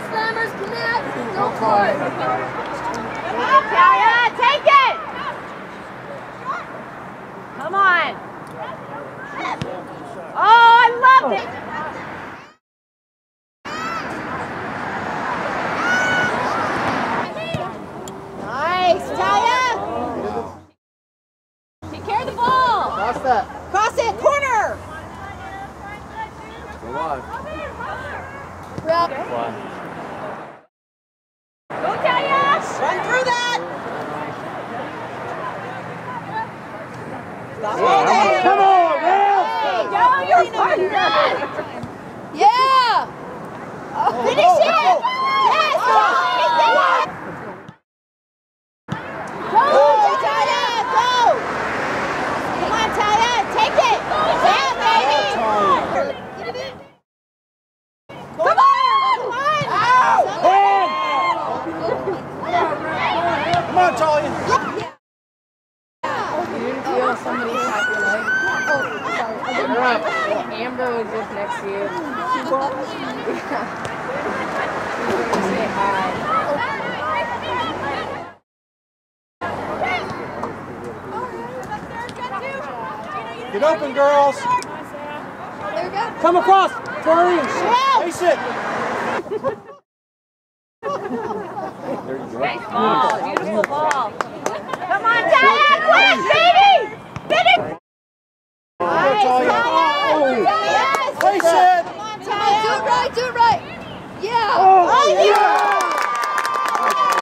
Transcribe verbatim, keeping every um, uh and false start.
Slammers, connect. Go for it. Talia, take it. Come on. Oh, I love it. Nice, Talia. Take care of the ball. Cross that. Cross it, corner. Go live. Well, Fly. go, Talia. Run through that. Stop holding. Come on, man. Hey, go, you're partner. Yeah. Oh, finish it. Yes. Take that. Go, Talia. Go. Come on, Talia. Take it. Yeah, baby. Come on. Come on. Come on, Talia. You didn't feel somebody tap your leg? Oh, sorry. Amber was just next to you. She was? Yeah. She was going to say hi. Get open, girls. There we go. Come across. Flurries. Face it. There you go.